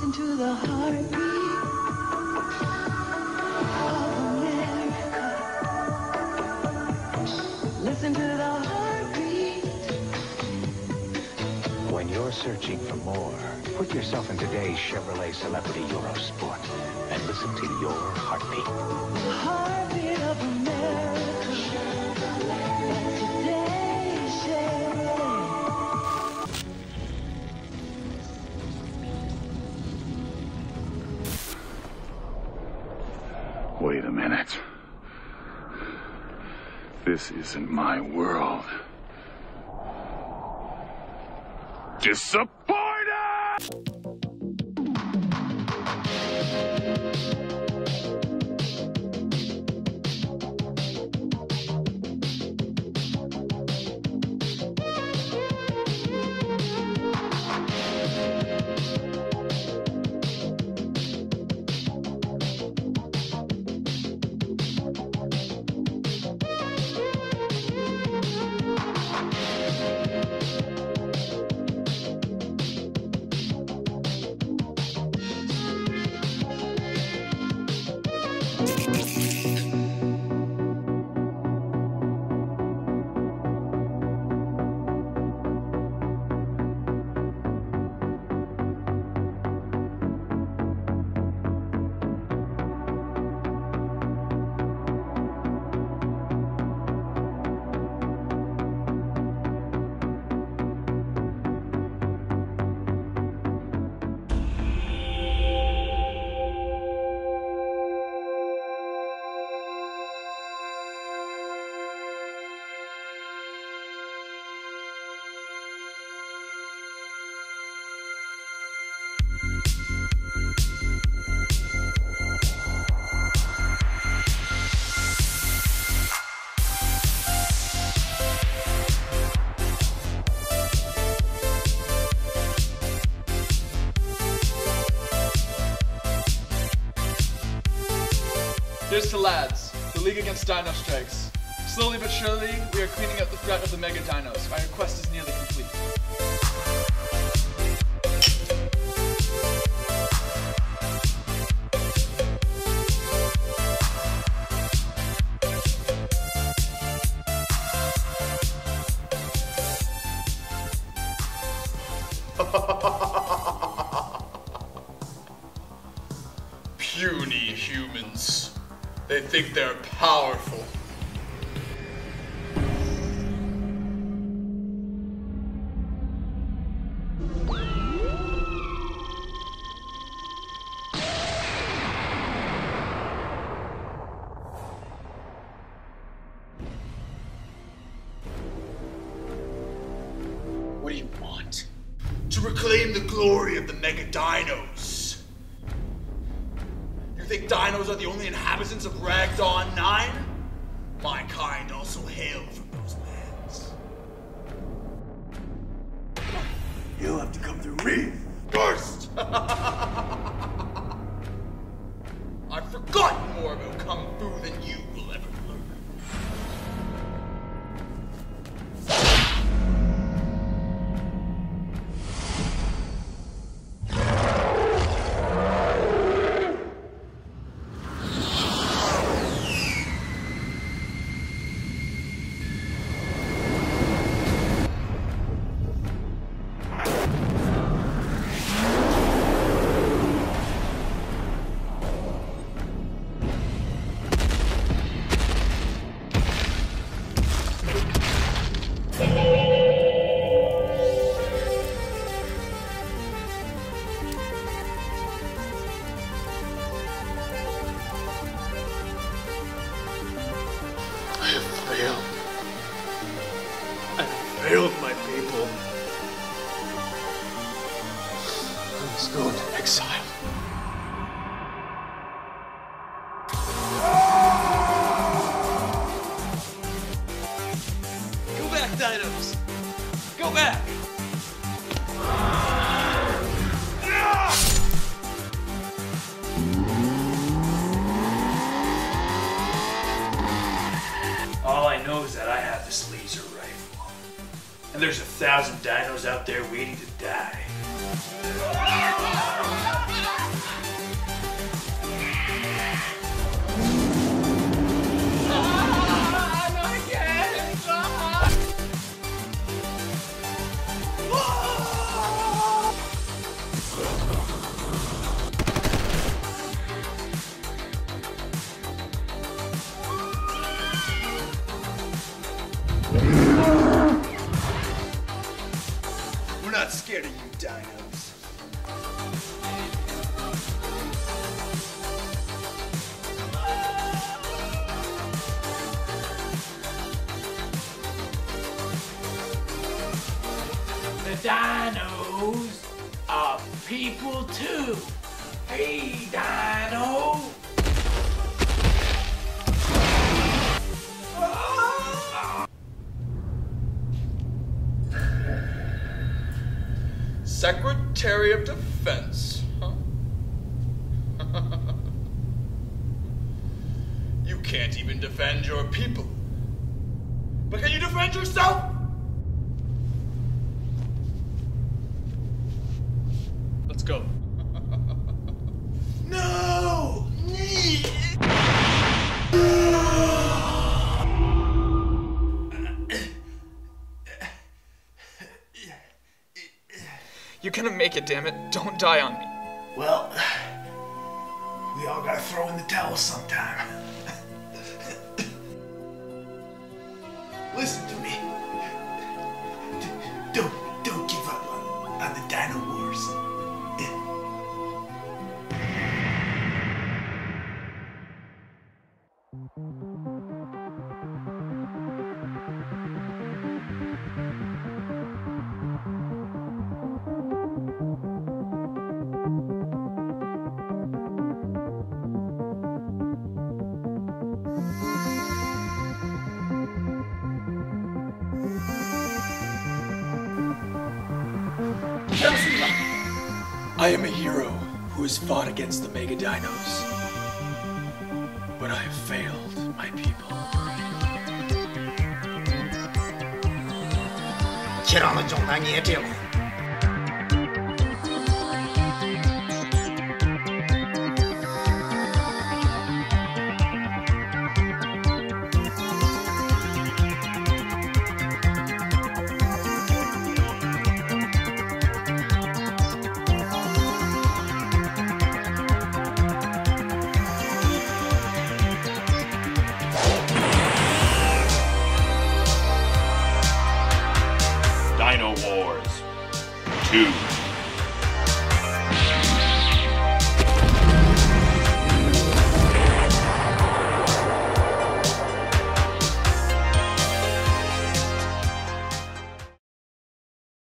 Listen to the heartbeat of America. Listen to the heartbeat. When you're searching for more, put yourself in today's Chevrolet Celebrity Eurosport and listen to your heartbeat. The heartbeat of America. That's today's Chevrolet. Wait a minute. This isn't my world. Disappointed! Here's to L.A.D.S, the League Against Dino Strikes. Slowly but surely, we are cleaning up the threat of the mega dinos. Our quest is nearly complete. Puny humans. They think they're powerful. What do you want? To reclaim the glory of the mega dinos. You think dinos are the only inhabitants of RAGDON 9? My kind also hail from those lands. You'll have to come through me first! I've forgotten more about Kung Fu than you will ever learn. I failed my people. I must go into exile. Go back, dinos! Go back! All I know is that I have this laser rifle. And there's 1,000 dinos out there waiting to die. We're not scared of you, dinos. The dinos are people too. Hey, Dino! Secretary of Defense, huh? You can't even defend your people. But can you defend yourself? Let's go. No! You're gonna make it, damn it. Don't die on me. Well, we all gotta throw in the towel sometime. Listen to me. Don't give up on the Dino Wars. I am a hero who has fought against the Mega Dinos. But I have failed my people. Dino Wars 2.